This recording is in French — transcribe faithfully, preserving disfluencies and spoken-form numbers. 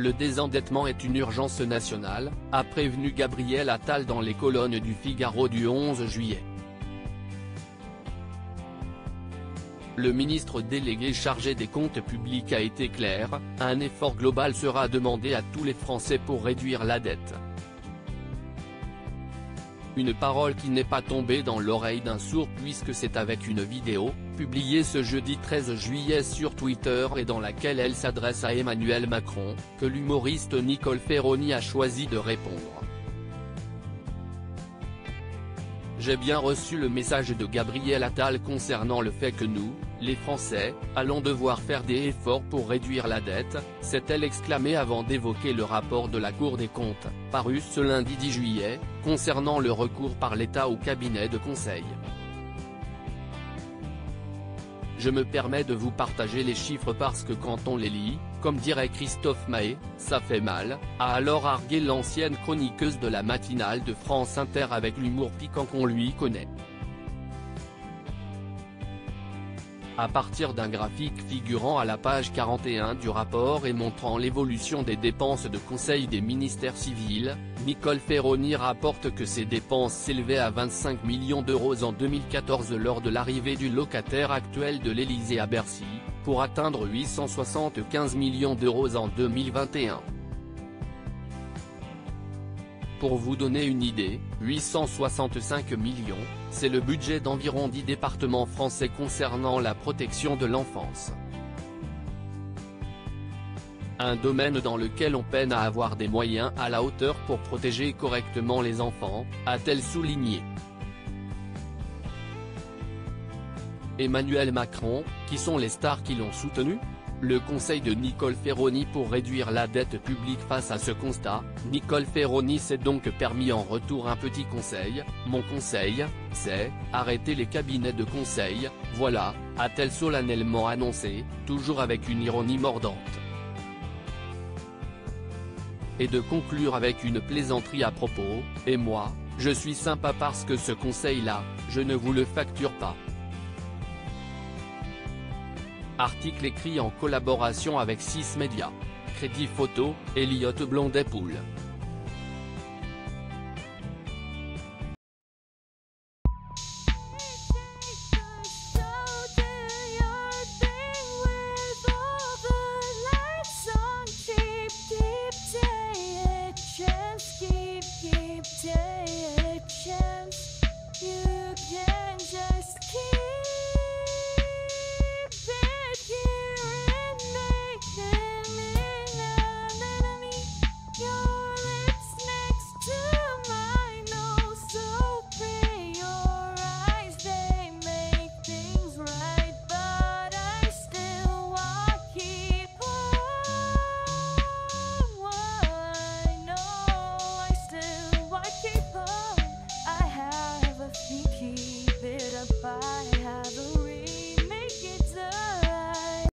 Le désendettement est une urgence nationale, a prévenu Gabriel Attal dans les colonnes du Figaro du onze juillet. Le ministre délégué chargé des comptes publics a été clair, un effort global sera demandé à tous les Français pour réduire la dette. Une parole qui n'est pas tombée dans l'oreille d'un sourd puisque c'est avec une vidéo, publiée ce jeudi treize juillet sur Twitter et dans laquelle elle s'adresse à Emmanuel Macron, que l'humoriste Nicole Ferroni a choisi de répondre. J'ai bien reçu le message de Gabriel Attal concernant le fait que nous, les Français, allons devoir faire des efforts pour réduire la dette, s'est-elle exclamée avant d'évoquer le rapport de la Cour des comptes, paru ce lundi dix juillet, concernant le recours par l'État au cabinet de conseil. Je me permets de vous partager les chiffres parce que quand on les lit, comme dirait Christophe Mahé, ça fait mal, a alors argué l'ancienne chroniqueuse de la matinale de France Inter avec l'humour piquant qu'on lui connaît. À partir d'un graphique figurant à la page quarante et un du rapport et montrant l'évolution des dépenses de conseil des ministères civils, Nicole Ferroni rapporte que ces dépenses s'élevaient à vingt-cinq millions d'euros en deux mille quatorze lors de l'arrivée du locataire actuel de l'Élysée à Bercy, pour atteindre huit cent soixante-quinze millions d'euros en deux mille vingt et un. Pour vous donner une idée, huit cent soixante-cinq millions, c'est le budget d'environ dix départements français concernant la protection de l'enfance. Un domaine dans lequel on peine à avoir des moyens à la hauteur pour protéger correctement les enfants, a-t-elle souligné. Emmanuel Macron, qui sont les stars qui l'ont soutenu ? Le conseil de Nicole Ferroni pour réduire la dette publique. Face à ce constat, Nicole Ferroni s'est donc permis en retour un petit conseil. Mon conseil, c'est, arrêter les cabinets de conseil, voilà, a-t-elle solennellement annoncé, toujours avec une ironie mordante. Et de conclure avec une plaisanterie à propos, et moi, je suis sympa parce que ce conseil-là, je ne vous le facture pas. Article écrit en collaboration avec six médias. Crédit photo, Elliott Blondet-Poul.